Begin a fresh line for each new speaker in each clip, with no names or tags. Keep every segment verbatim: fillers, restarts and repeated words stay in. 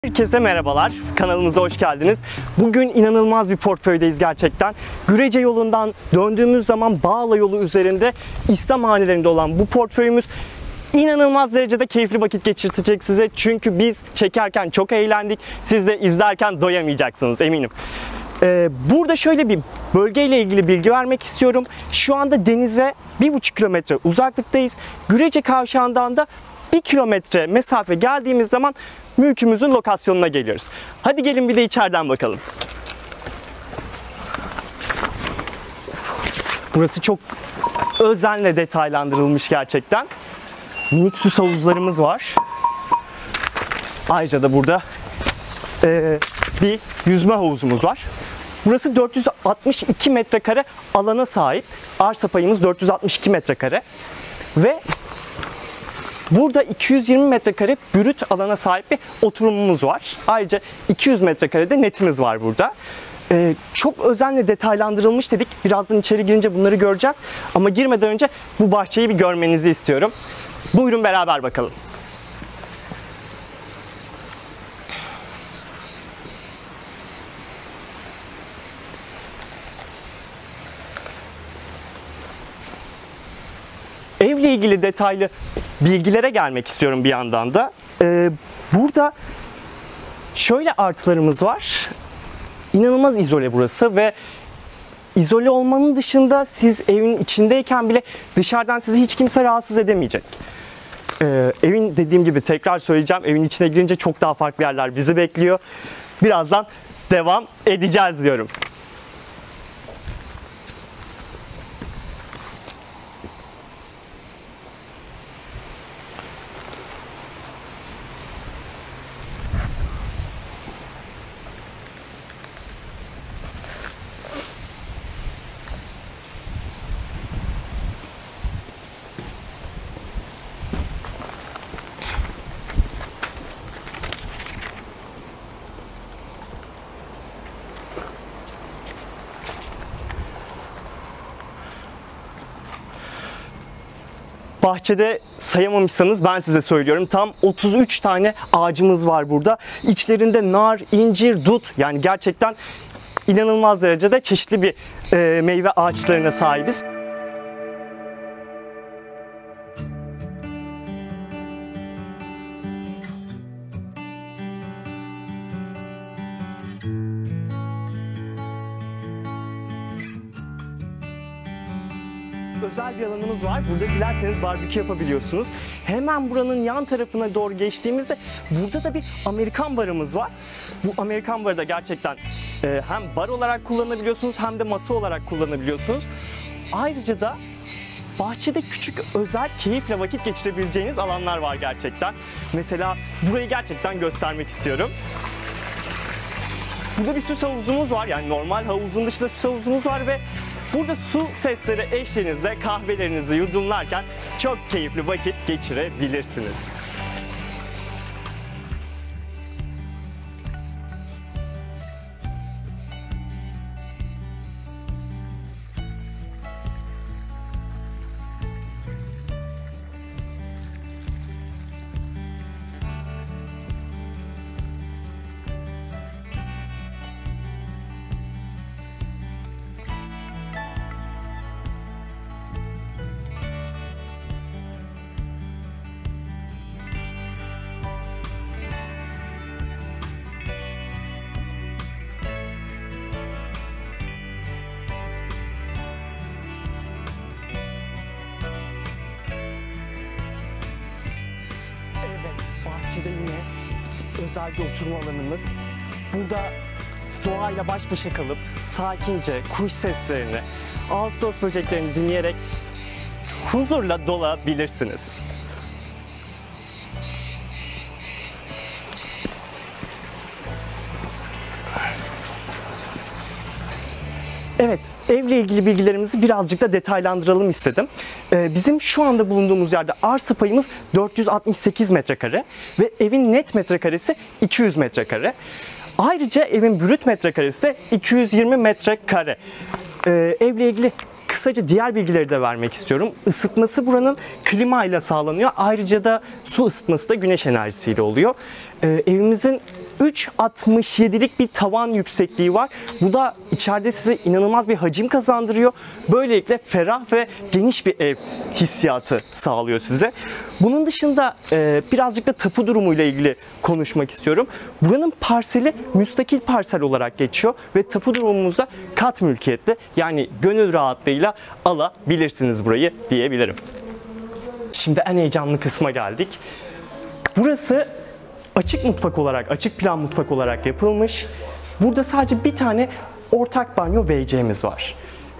Herkese merhabalar, kanalımıza hoş geldiniz. Bugün inanılmaz bir portföydeyiz gerçekten. Gürece yolundan döndüğümüz zaman Bağla yolu üzerinde İslam hanelerinde olan bu portföyümüz inanılmaz derecede keyifli vakit geçirtecek size. Çünkü biz çekerken çok eğlendik, siz de izlerken doyamayacaksınız eminim. Ee, burada şöyle bir bölgeyle ilgili bilgi vermek istiyorum. Şu anda denize bir buçuk kilometre uzaklıktayız. Gürece kavşağından da bir kilometre mesafe geldiğimiz zaman mülkümüzün lokasyonuna geliyoruz. Hadi gelin bir de içeriden bakalım. Burası çok özenle detaylandırılmış gerçekten. Minik süs havuzlarımız var. Ayrıca da burada e, bir yüzme havuzumuz var. Burası dört yüz altmış iki metrekare alana sahip. Arsa payımız dört yüz altmış iki metrekare. Ve burada iki yüz yirmi metrekare brüt alana sahip bir oturumumuz var. Ayrıca iki yüz metrekare de netimiz var burada. Ee, çok özenle detaylandırılmış dedik. Birazdan içeri girince bunları göreceğiz. Ama girmeden önce bu bahçeyi bir görmenizi istiyorum. Buyurun beraber bakalım. Evle ilgili detaylı bilgilere gelmek istiyorum bir yandan da. Ee, burada şöyle artılarımız var. İnanılmaz izole burası ve izole olmanın dışında siz evin içindeyken bile dışarıdan sizi hiç kimse rahatsız edemeyecek. Ee, evin dediğim gibi tekrar söyleyeceğim, evin içine girince çok daha farklı yerler bizi bekliyor. Birazdan devam edeceğiz diyorum. Bahçede sayamamışsanız ben size söylüyorum. Tam otuz üç tane ağacımız var burada. İçlerinde nar, incir, dut, yani gerçekten inanılmaz derecede çeşitli bir e, meyve ağaçlarına sahibiz. Özel bir alanımız var. Burada dilerseniz barbekü yapabiliyorsunuz. Hemen buranın yan tarafına doğru geçtiğimizde burada da bir Amerikan barımız var. Bu Amerikan barı da gerçekten e, hem bar olarak kullanabiliyorsunuz hem de masa olarak kullanabiliyorsunuz. Ayrıca da bahçede küçük özel keyifle vakit geçirebileceğiniz alanlar var gerçekten. Mesela burayı gerçekten göstermek istiyorum. Burada bir süs havuzumuz var, yani normal havuzun dışında süs havuzumuz var ve burada su sesleri eşliğinizde kahvelerinizi yudumlarken çok keyifli vakit geçirebilirsiniz. Bahçede yine özel bir oturma alanımız. Burada doğayla baş başa kalıp sakince kuş seslerini, ağustos böceklerini dinleyerek huzurla dolabilirsiniz. Evet, evle ilgili bilgilerimizi birazcık da detaylandıralım istedim. Ee, bizim şu anda bulunduğumuz yerde arsa payımız dört yüz altmış sekiz metrekare ve evin net metrekaresi iki yüz metrekare. Ayrıca evin brüt metrekaresi de iki yüz yirmi metrekare. Ee, evle ilgili kısaca diğer bilgileri de vermek istiyorum. Isıtması buranın klima ile sağlanıyor. Ayrıca da su ısıtması da güneş enerjisiyle oluyor. Ee, evimizin üç altmış yedilik bir tavan yüksekliği var. Bu da içeride size inanılmaz bir hacim kazandırıyor. Böylelikle ferah ve geniş bir ev hissiyatı sağlıyor size. Bunun dışında e, birazcık da tapu durumuyla ilgili konuşmak istiyorum. Buranın parseli müstakil parsel olarak geçiyor ve tapu durumumuzda kat mülkiyetli, yani gönül rahatlığıyla alabilirsiniz burayı diyebilirim. Şimdi en heyecanlı kısma geldik. Burası açık mutfak olarak, açık plan mutfak olarak yapılmış. Burada sadece bir tane ortak banyo V C'miz var.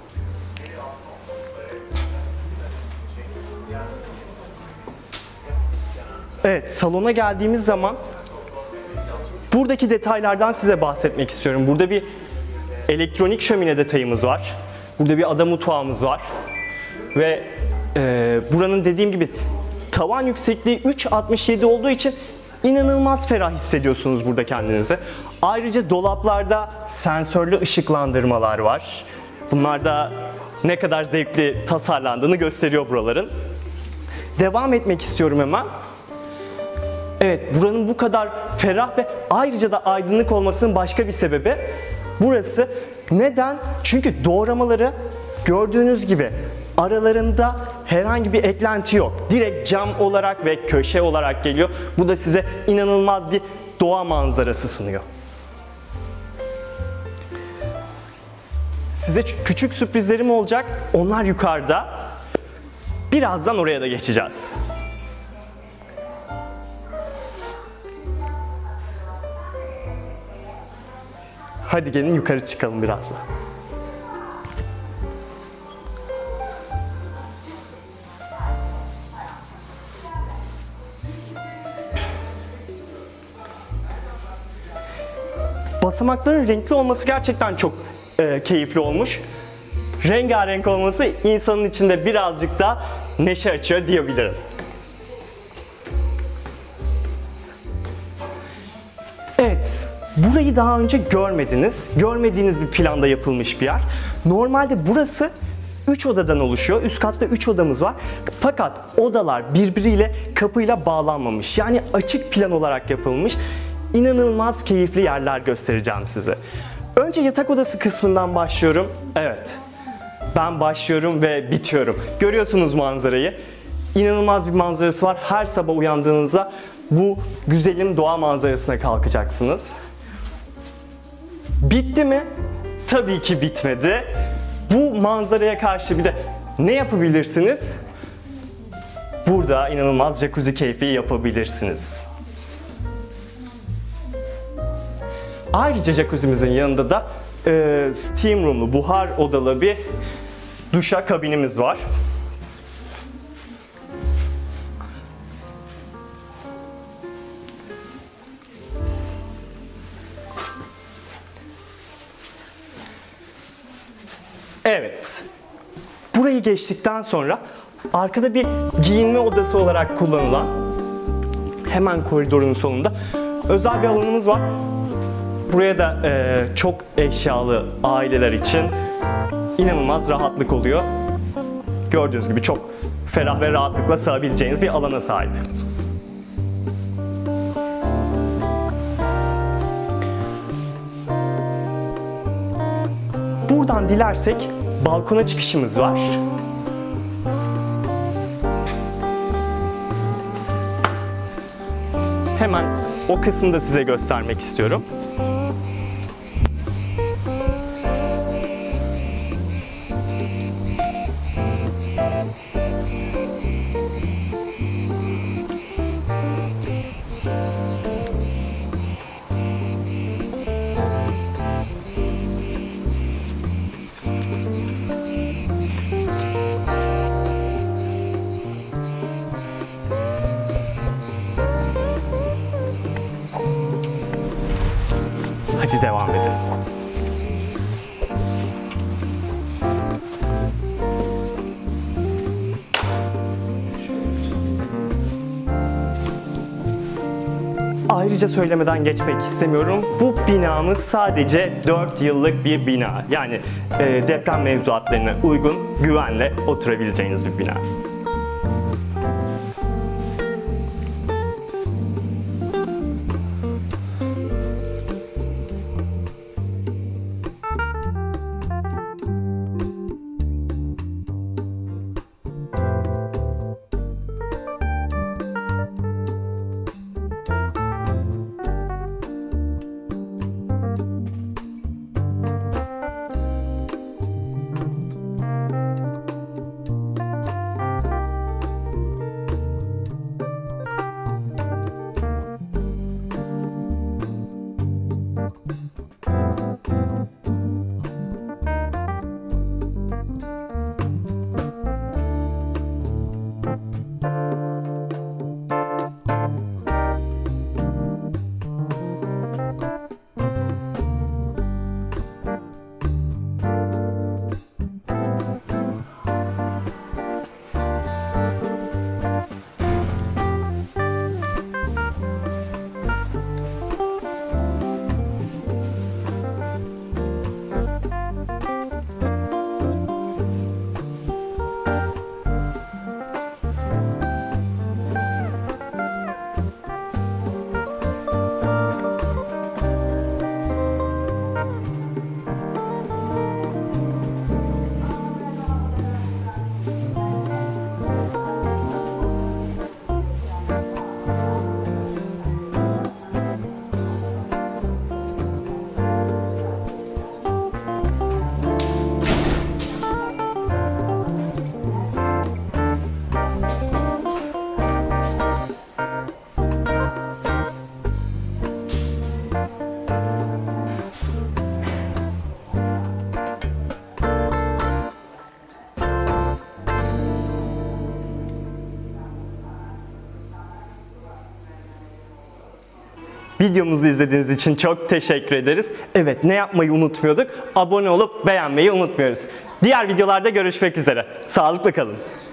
Evet, salona geldiğimiz zaman buradaki detaylardan size bahsetmek istiyorum. Burada bir elektronik şömine detayımız var. Burada bir ada mutfağımız var. Ve e, buranın dediğim gibi tavan yüksekliği üç altmış yedi olduğu için inanılmaz ferah hissediyorsunuz burada kendinizi. Ayrıca dolaplarda sensörlü ışıklandırmalar var. Bunlar da ne kadar zevkli tasarlandığını gösteriyor buraların. Devam etmek istiyorum hemen. Evet, buranın bu kadar ferah ve ayrıca da aydınlık olmasının başka bir sebebi burası. Neden? Çünkü doğramaları gördüğünüz gibi aralarında herhangi bir eklenti yok. Direkt cam olarak ve köşe olarak geliyor. Bu da size inanılmaz bir doğa manzarası sunuyor. Size küçük sürprizlerim olacak. Onlar yukarıda. Birazdan oraya da geçeceğiz. Hadi gelin yukarı çıkalım biraz da. Basamakların renkli olması gerçekten çok e, keyifli olmuş. Rengarenk olması insanın içinde birazcık da neşe açıyor diyebilirim. Evet, burayı daha önce görmediniz. Görmediğiniz bir planda yapılmış bir yer. Normalde burası üç odadan oluşuyor. Üst katta üç odamız var. Fakat odalar birbiriyle kapıyla bağlanmamış. Yani açık plan olarak yapılmış. İnanılmaz keyifli yerler göstereceğim size. Önce yatak odası kısmından başlıyorum. Evet, ben başlıyorum ve bitiyorum. Görüyorsunuz manzarayı. İnanılmaz bir manzarası var. Her sabah uyandığınızda bu güzelim doğa manzarasına kalkacaksınız. Bitti mi? Tabii ki bitmedi. Bu manzaraya karşı bir de ne yapabilirsiniz? Burada inanılmaz jacuzzi keyfi yapabilirsiniz. Ayrıca jacuzzi'mizin yanında da e, steam room'lu, buhar odalı bir duşa kabinimiz var. Evet, burayı geçtikten sonra arkada bir giyinme odası olarak kullanılan, hemen koridorun sonunda özel bir alanımız var. Buraya da e, çok eşyalı aileler için inanılmaz rahatlık oluyor. Gördüğünüz gibi çok ferah ve rahatlıkla sığabileceğiniz bir alana sahip. Buradan dilersek balkona çıkışımız var. Hemen o kısmı da size göstermek istiyorum. Hadi devam edelim. Ayrıca söylemeden geçmek istemiyorum. Bu binamız sadece dört yıllık bir bina. Yani e, deprem mevzuatlarına uygun, güvenle oturabileceğiniz bir bina. Videomuzu izlediğiniz için çok teşekkür ederiz. Evet, ne yapmayı unutmuyorduk? Abone olup beğenmeyi unutmuyoruz. Diğer videolarda görüşmek üzere. Sağlıklı kalın.